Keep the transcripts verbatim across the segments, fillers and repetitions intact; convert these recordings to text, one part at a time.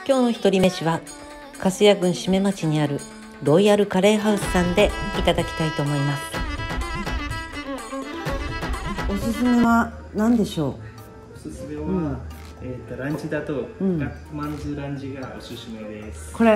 今日の一人飯は粕谷郡締め町にあるロイヤルカレーハウスさんでいただきたいと思います。おすすめは何でしょう？ おすすめは、うん、えー、とランチだと、うん、ガットマンズランチがおすすめです。 これ、はい、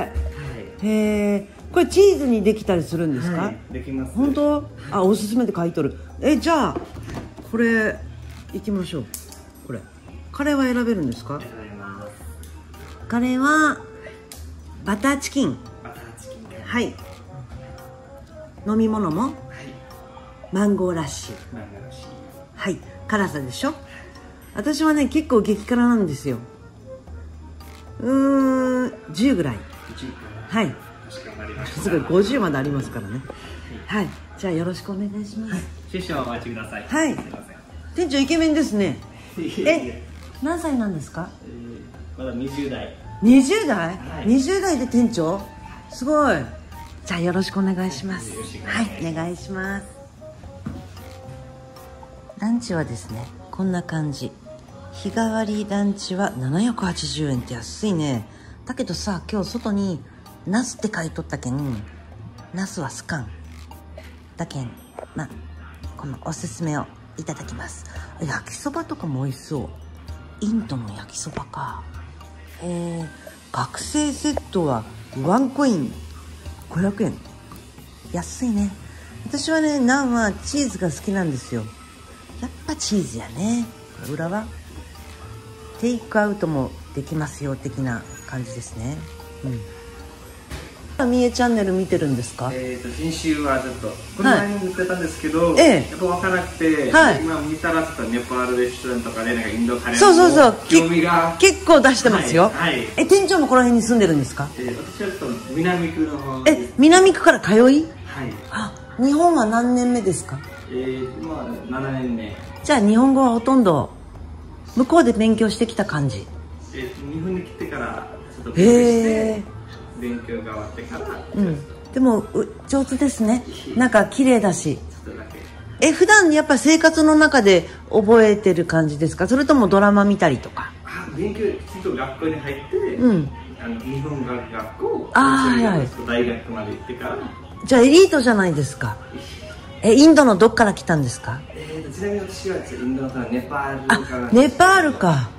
へえ、これチーズにできたりするんですか？ はい、できます。 本当？あ、おすすめで書いとる。え、じゃあこれいきましょう。これカレーは選べるんですか？ 選べます。 カレーはバターチキン。 バターチキンで、 はい。飲み物も、はい、マンゴーラッシュ。 マンゴーラッシュ、 はい。辛さでしょ。私はね結構激辛なんですよ。うーん、じゅうぐらい。 じゅうはい。すごい、ごじゅうまでありますからね。はい。じゃあよろしくお願いします。はい、 少々お待ちください。 はい。 すいません。 店長イケメンですね。え、何歳なんですか？ えー、まだにじゅう代。 にじゅう代？ はい、 にじゅう代で店長？すごい。じゃあよろしくお願いします。はい、お願いします。ランチはですね、こんな感じ。日替わりランチはななひゃくはちじゅうえんって安いね。だけどさ、今日外にナスって書いとったけん、ナスはスカンだけん、まあこのおすすめをいただきます。焼きそばとかも美味しそう。インドの焼きそばか。えー、学生セットはワンコインごひゃくえん。安いね。私はね、ナンはチーズが好きなんですよ。やっぱチーズやね。裏はテイクアウトもできますよ的な感じですね。うん。みえチャンネル見てるんですか？ えっと先週はちょっとこの前に言ってたんですけど、 はい、ええ、 やっぱ分からなくて、はい、今見たらちょっとネパールレストランとかでなんかインドカレーのそうそうそう、 興味が結構出してますよ。はいはい、え、店長もこの辺に住んでるんですか？ えー、私はちょっと南区の方。 え、南区から通い？ はい。 あ、日本は何年目ですか？ えー、今はななねんめ。 じゃあ日本語はほとんど向こうで勉強してきた感じ？ えー、日本に来てからちょっと勉強して勉強が終わってから、うん、 でも上手ですね。なんか綺麗だし。え、普段やっぱ生活の中で覚えてる感じですか？それともドラマ見たりとか？ あ、勉強きちんと学校に入って、うん、あの日本語学校、あ、はい、大学まで行ってから。 じゃあエリートじゃないですか。え、インドのどっから来たんですか？ えー、ちなみに私はインドのネパールから。 あ、ネパールか。はい。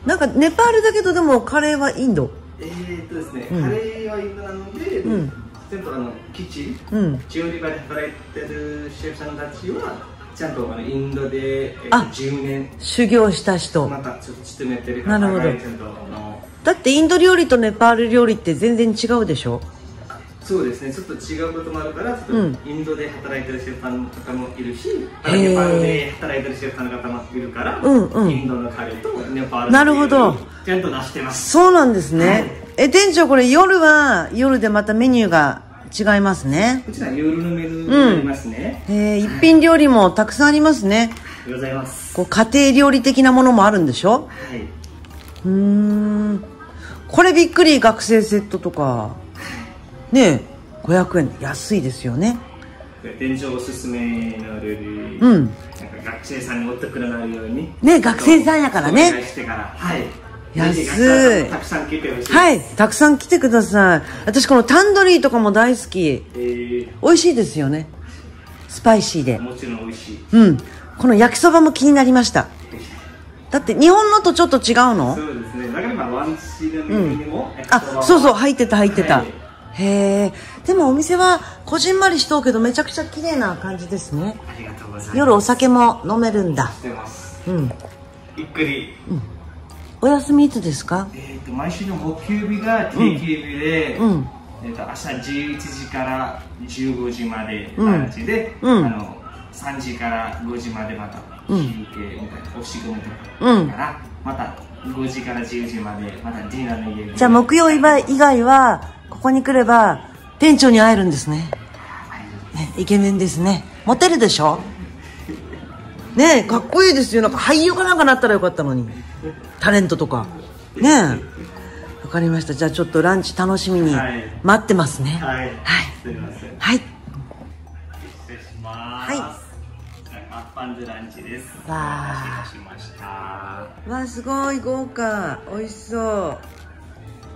なんかネパールだけどでもカレーはインド。 えーっとですね、うん、カレーはインドなので、うん、ちゃんとあのキッチン、うん、調理場で働いてるシェフさんたちはちゃんとあのインドで、えー、じゅうねん修行した人。 またちょっと勤めてる方がちゃんとあの。 だってインド料理とネパール料理って全然違うでしょ？ そうですね、ちょっと違うこともあるからちょっとインドで働いてるシェフさんの方もいるし、ネパールで働いてるシェフさんの方もいるから、うんうん、インドのカレーとネパールのカレーをちゃんと出してます。 そうなんですね、はい、え、店長これ夜は夜でまたメニューが違いますね。 こちら夜のメニューになりますね、 うん、えー、一品料理もたくさんありますね。 ありがとうございます。 こう家庭料理的なものもあるんでしょ？はい。うーん、これびっくり、学生セットとかねえ、ごひゃくえん安いですよね。 店長おすすめの料理、うん、なんか学生さんにお得になるようにね、学生さんやからね。 お願いしてから、はい、 安い。 たくさん来てほしい。 はい、たくさん来てください。私このタンドリーとかも大好き。えー、美味しいですよね。スパイシーで。 もちろん美味しい。 うん、この焼きそばも気になりました。だって日本のとちょっと違うの？ そうですね。だからまあワンシーのメニューにも、 うん、あ、そうそう、入ってた入ってた。はい、へえ。でもお店はこじんまりしとうけどめちゃくちゃ綺麗な感じですね。 ありがとうございます。 夜お酒も飲めるんだ。 してます。 うん。 ゆっくり。うん。 お休みいつですか？ えっと毎週の木曜日が定休日で、うん、えっと朝じゅういちじからじゅうごじまでランチで、うん、あのさんじからごじまでまた休憩みたいな、お仕事とかから、うん、またごじからじゅうじまでまたディナーの家で。 じゃあ木曜日以外はここに来れば店長に会えるんですね。ね、イケメンですね。モテるでしょ？ねえ、かっこいいですよ。なんか俳優かなんかなったらよかったのに。タレントとか。ねえ。わかりました。じゃあちょっとランチ楽しみに待ってますね。 はい。はい。すみません。 はい。 失礼します。はい。マッパンズランチです。 わあ。 お待たせいたしました。 わあ、すごい豪華。美味しそう。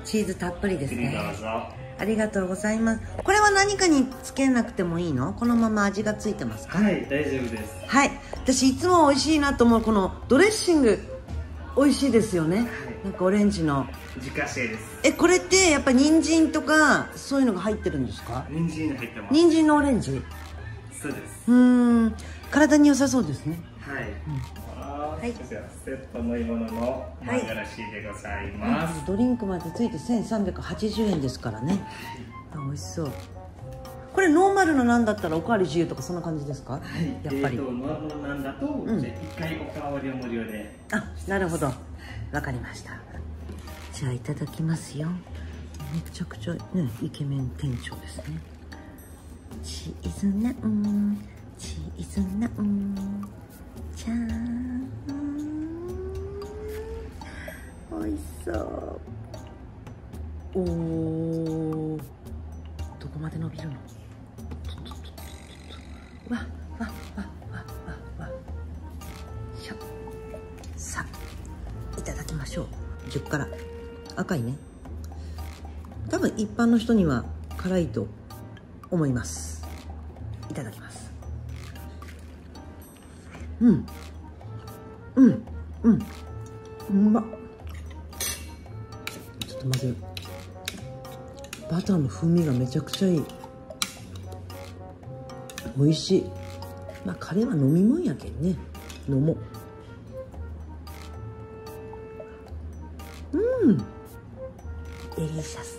チーズたっぷりですね。 どうぞ。 ありがとうございます。これは何かにつけなくてもいいの？このまま味がついてますか？ はい、大丈夫です。 はい。私いつも美味しいなと思うこのドレッシング、美味しいですよね。はい、なんかオレンジの。 自家製です。 え、これってやっぱ人参とかそういうのが入ってるんですか？ 人参入ってます。 人参のオレンジ。 そうです。 うーん、体に良さそうですね。 はい。 うん、はい。 こちらセットの芋のマガラシでございます。 はい、ドリンクまでついてせんさんびゃくはちじゅうえんですからね。あ、美味しそう。これノーマルのなんだったらおかわり自由とかそんな感じですか？はい。やっぱり。えーとノーマルなんだと、うん、じゃあ一回おかわりを無料で。 あ、なるほど。わかりました。じゃあいただきますよ。めちゃくちゃね、イケメン店長ですね。チーズナン、チーズナン、じゃーん。美味しそう。おー、どこまで伸びるの？わわわわわわ。しょ。さあ、いただきましょう。じゅっから赤いね。多分一般の人には辛いと思います。いただきます。うんうんうん、うまっ。ちょっとまずバターの風味がめちゃくちゃいい。美味しい。まあカレーは飲み物やけんね、飲もう。うん、デリシャス。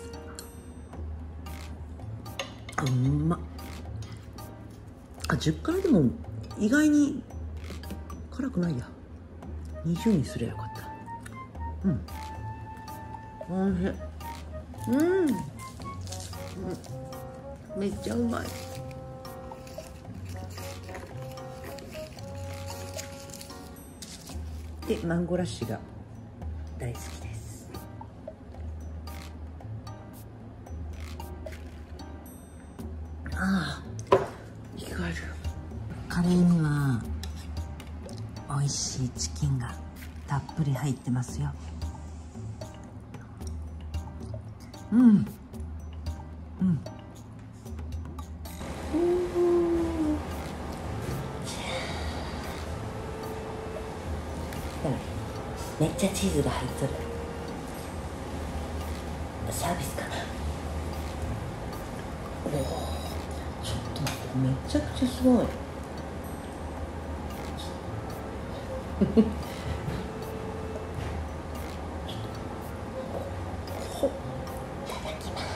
あ、うまっ。あ、じゅっからでも意外に辛くないや。にじゅうにすればよかった。うん、おいしい。うん、うん、めっちゃうまい。で、マンゴーラッシュが大好きです。ああ、いかがですか？カレーには美味しいチキンがたっぷり入ってますよ。うん、うん、めっちゃチーズが入っとる。サービスかな。おお、ちょっと待って、めちゃくちゃすごい。ほっ、いただきます。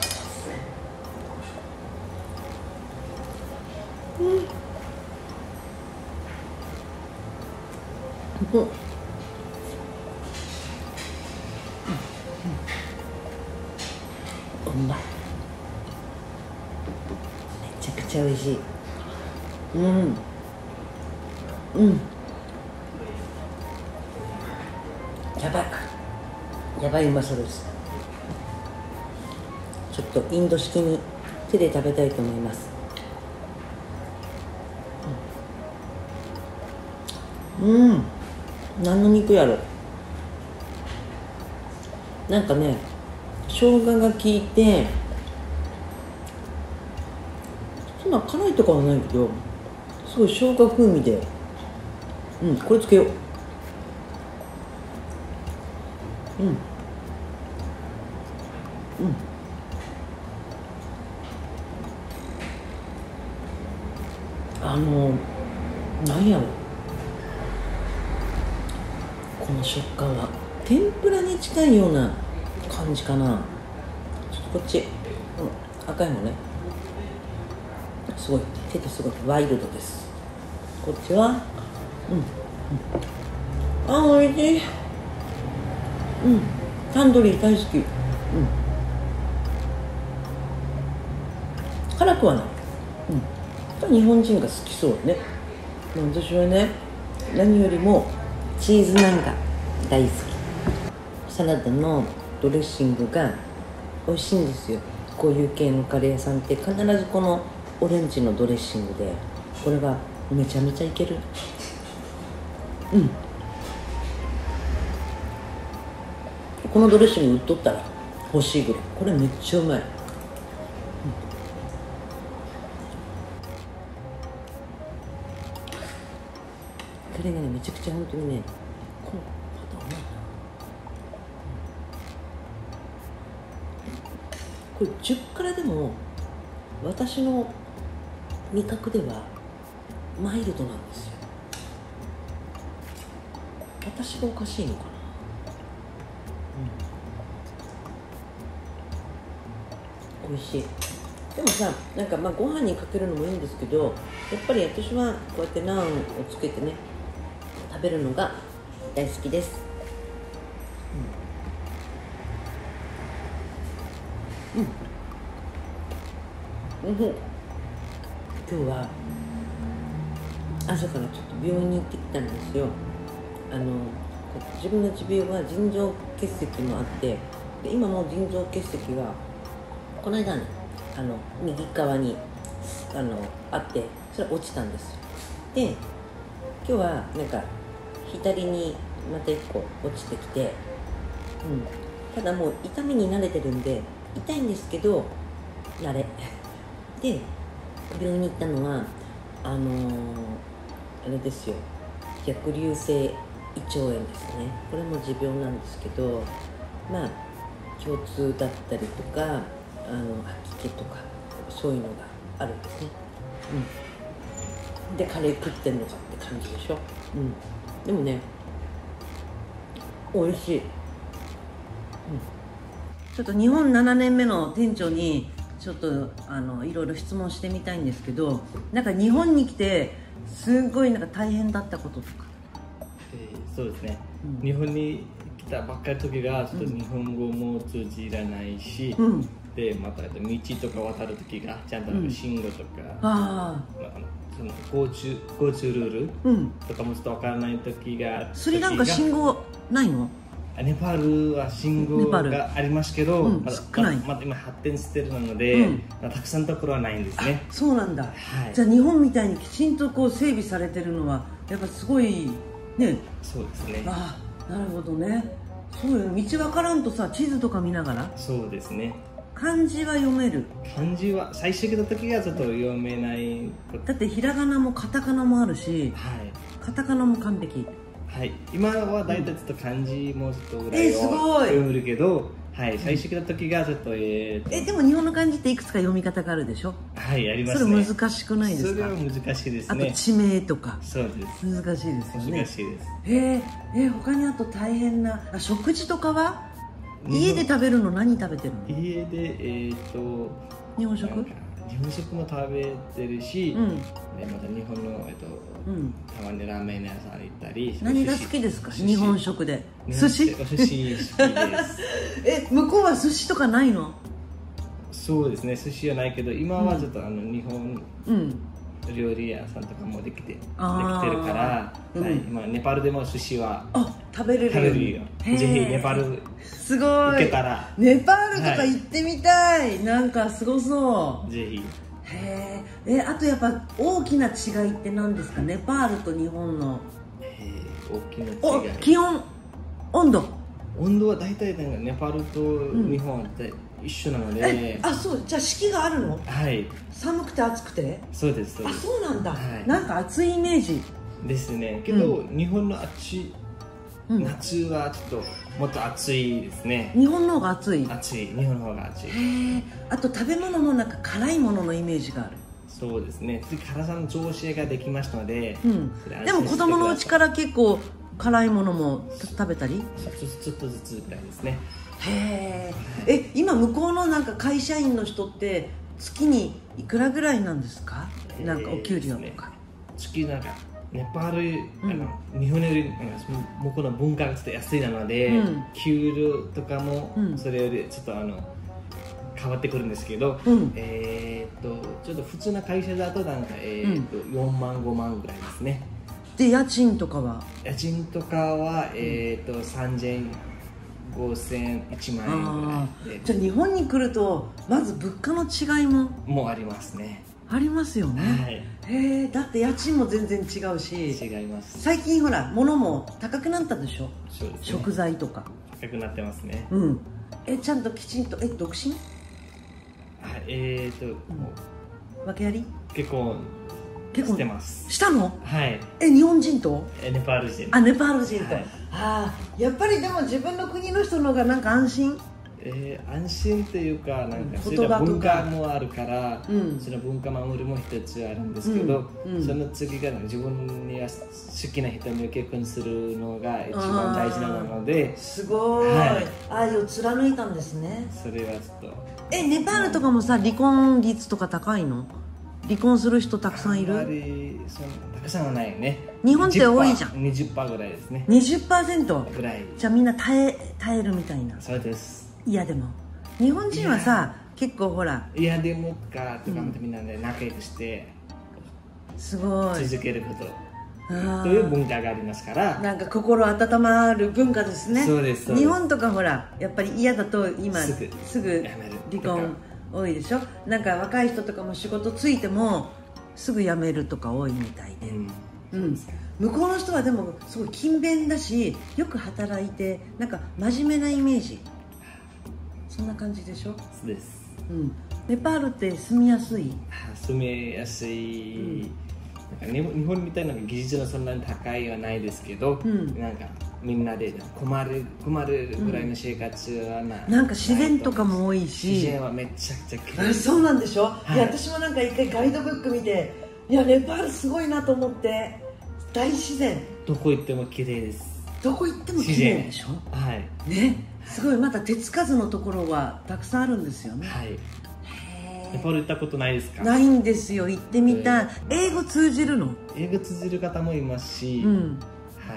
うん、うん、うまい。めちゃくちゃ美味しい。うん、うん、やばい、やばいうまさです。ちょっとインド式に手で食べたいと思います。うん、うん、何の肉やろ。なんかね、生姜が効いてそんな辛いとかはないけど、すごい生姜風味で、うん、これつけよう。うん、うん、あのなんやろ、この食感は天ぷらに近いような感じかな。ちょっとこっち、うん、赤いのね、すごい手ですごいワイルドです。こっちは、うん、うん、あ、おいしい。うん、タンドリー大好き。うん、辛くはない。うん、日本人が好きそうね。私はね、何よりもチーズナンが大好き。サラダのドレッシングが美味しいんですよ。こういう系のカレー屋さんって必ずこのオレンジのドレッシングで、これがめちゃめちゃいける。うん、このドレッシング売っとったら欲しいぐらい。これめっちゃうまい、うん、それがねめちゃくちゃ本当にね、このパターンうまいな。これじゅっからでも私の味覚ではマイルドなんですよ。私がおかしいのかな、うん、美味しい。でもさ、なんかまあご飯にかけるのもいいんですけど、やっぱり私はこうやってナンをつけてね食べるのが大好きです。うん、うん、今日は朝からちょっと病院に行ってきたんですよ。あの自分の持病は腎臓結石もあって、で今も腎臓結石がこの間ね、あの右側にあのあって、それ落ちたんですよ。で今日はなんか左にまたいっこ落ちてきて、うん、ただもう痛みに慣れてるんで痛いんですけど慣れで、病院に行ったのはあのー、あれですよ、逆流性胃腸炎ですね。これも持病なんですけど、まあ共通だったりとか、あの吐き気とかそういうのがあるんですね。うん、でカレー食ってんのかって感じでしょ。うん、でもね美味しい。うん、ちょっと日本ななねんめの店長にちょっとあのいろいろ質問してみたいんですけど、なんか日本に来てすごいなんか大変だったこととか。 えー、そうですね、うん、日本に来たばっかりの時がちょっと日本語も通じらないし、うん、でまた道とか渡る時がちゃんと信号とか、うん、あその交通交通ルールとかもちょっとわからない時が、 スリランカ信号ないの？ ネパールは信号がありますけど、うん、まだ少ない、まだ今発展してるので、うん、たくさんのところはないんですね。 そうなんだ、はい、じゃあ日本みたいにきちんとこう整備されてるのはやっぱすごいね。 そうですね。 ああ、なるほどね。そうよ、道わからんとさ、地図とか見ながら。 そうですね。 漢字は読める？ 漢字は最初来た時がちょっと読めない。 だってひらがなもカタカナもあるし、はい、カタカナも完璧。 はい、今は大体ちょっと漢字もちょっとぐらいを読めるけど、はい、最初来た時がちょっとえーとえでも日本の漢字っていくつか読み方があるでしょ？ はい、ありますね。 それ難しくないですか？ それは難しいですね。 あと地名とか。 そうです。 難しいですよね。 難しいです。 えー、えー、他にあと大変なあ食事とかは家で食べるの？何食べてるの？ 家でえっ、ー、と日本食？ 日本食も食べてるし、うん、でまた日本のえっ、ー、と、うん、たまにラーメン屋さん行ったり。 何が好きですか？日本食で。寿司？ お寿司好きです。 え、向こうは寿司とかないの？ そうですね、寿司はないけど今はちょっと、うん、あの日本、うん料理屋さんとかもできてできてるから、うん、はい、今ネパールでも寿司は食べれる食べれるよ。ぜひネパールすごい行けたらネパールとか行ってみたい、はい、なんかすごそう。 ぜひ。 へえ。あとやっぱ大きな違いって何ですか？ネパールと日本の。 え大きな違い。 気温温度温度は大体なんかネパールと日本は一緒なので、 うん、あ、そうじゃあ四季があるの？ はい。 寒くて暑くて？ そうですそうです。 あ、そうなんだ、はい、なんか暑いイメージですね。けど、うん、日本の暑い夏はちょっともっと暑いですね。 日本の方が暑い？ 暑い、日本の方が暑い。 へえ。あと食べ物もなんか辛いもののイメージがある。そうですね。体の調子ができましたので、 うん、でも子供のうちから結構辛いものも食べたり？ ちょっとずつぐらいですね。 へえ。え、今向こうのなんか会社員の人って月にいくらぐらいなんですか？なんかお給料とか。 月なんかネパール、うん、あの日本より向こうの文化がちょっと安いなので、うん、給料とかもそれよりちょっとあの変わってくるんですけど、うん、えっとちょっと普通な会社だとなんか、えー、とよんまんごまんぐらいですね。 で家賃とかは？ 家賃とかは、えー、とさんぜんごせんいちまんえんぐらいで。 じゃあ日本に来るとまず物価の違いももうありますね。 ありますよね、はい、へえ。だって家賃も全然違うし。 違います。 最近ほら物も高くなったでしょ。 そうですね、 食材とか高くなってますね。 うん。 えちゃんときちんとえ独身？ はい、えーと、もう訳あり？ 結婚してます。 したの？ はい。 え日本人と？ えネパール人。 あネパール人と、 はい、 あやっぱりでも自分の国の人の方がなんか安心？ えー、安心っていうか、なんかそういう言葉とか文化もあるから、 うん、 その文化守りも一つあるんですけど、 うんうん、 その次が自分に好きな人に結婚するのが一番大事なので、 すごい、はい、愛を貫いたんですね。 それはちょっとえネパールとかもさ離婚率とか高いの？離婚する人たくさんいる？ あんまりそのたくさんはないね。 日本って多いじゃん。 にじゅっパーセント ぐらいですね。 にじゅっパーセントぐらい。 じゃあみんな耐え耐えるみたいな。 そうです。 いやでも日本人はさ結構ほらいやでもかとかみんなで仲良くしてすごい続けることという文化がありますから、 なんか心温まる文化ですね。 そうです。 日本とかほらやっぱり嫌だと今すぐすぐ離婚多いでしょ。なんか若い人とかも仕事ついてもすぐ辞めるとか多いみたいで、うんうん、向こうの人はでもすごい勤勉だしよく働いてなんか真面目なイメージ、そんな感じでしょ。 そうです、 うん、ネパールって住みやすい？ 住みやすい、うん、なんか日本みたいな技術はそんなに高いはないですけど、うん、なんかみんなで困る困るぐらいの生活はな、 うん、なんか自然とかも多いし、 自然はめちゃくちゃ綺麗。 そうなんでしょ、はい、いや私もなんか一回ガイドブック見ていやネパールすごいなと思って、大自然どこ行っても綺麗です。 どこ行っても綺麗でしょ。 はいね、すごい。また手つかずのところはたくさんあるんですよね。 はい。ネパール行ったことないですか？ ないんですよ。行ってみたい。英語通じるの？ 英語通じる方もいますし、うん、はい。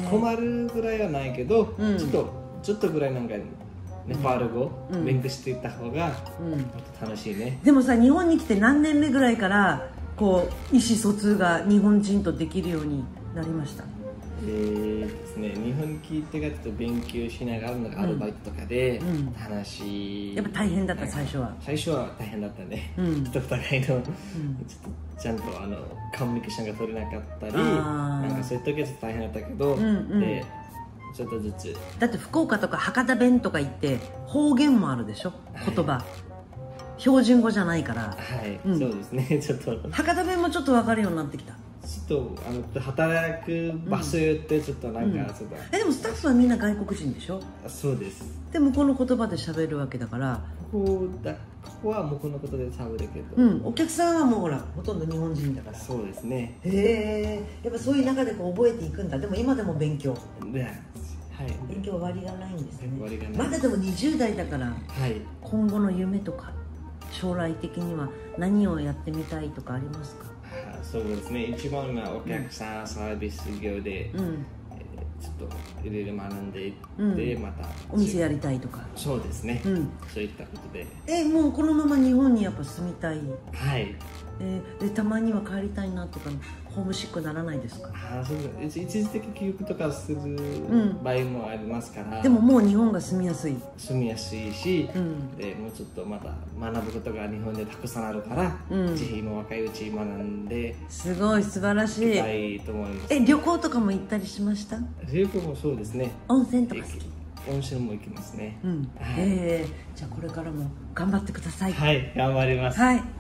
困るぐらいはないけど、うん、ちょっとちょっとぐらいなんかネパール語、うん、勉強していった方がもっと楽しいね。 でもさ、日本に来て何年目ぐらいからこう意思疎通が日本人とできるようになりました？ えーですね、日本に来てからと勉強しながらなんかアルバイトとかで話、 うん、やっぱ大変だった最初は。 最初は大変だったね、うん、人と互いの、うん、ちょっとちゃんとあのコミュニケーションが取れなかったり、なんかそういう時はちょっと大変だったけど、うんうん、でちょっとずつ。 だって福岡とか博多弁とか言って方言もあるでしょ、言葉、はい、標準語じゃないから。 はい、うん、そうですね。ちょっと博多弁もちょっと分かるようになってきた。 ちょっとあの働く場所によってちょっとなんか、うん、ちょっとえでもスタッフはみんな外国人でしょ？ そうです。 で向こうの言葉で喋るわけだから、 ここだここは向こうのことで喋るけど、 うん、お客さんはもうほらほとんど日本人だから。 そうですね。 へえ、やっぱそういう中でこう覚えていくんだ。でも今でも勉強で、はい、 勉強終わりがないんですね。 終わりがない。 まだでもにじゅう代だから、 はい、 今後の夢とか将来的には何をやってみたいとかありますか？ そうですね、一番はお客さん、うん、サービス業で、うん、えー、ちょっといろいろ学んでいって、うん、またお店やりたいとか。 そうですね、うん、そういったことで。 えもうこのまま日本にやっぱ住みたい？ はい。 えー、でたまには帰りたいなとかホームシックならないですか？ あそうです。一時的記憶とかする場合もありますから、 うん、でももう日本が住みやすい住みやすいし、うん、でもうちょっとまた学ぶことが日本でたくさんあるから、うん、ぜひ今若いうち学んで。 すごい素晴らしい。 たいと思います。 え旅行とかも行ったりしました？ 旅行もそうですね。 温泉とか好き？ 温泉も行きますね。 うん、はい、えー、じゃあこれからも頑張ってください。 はい、頑張ります。 はい。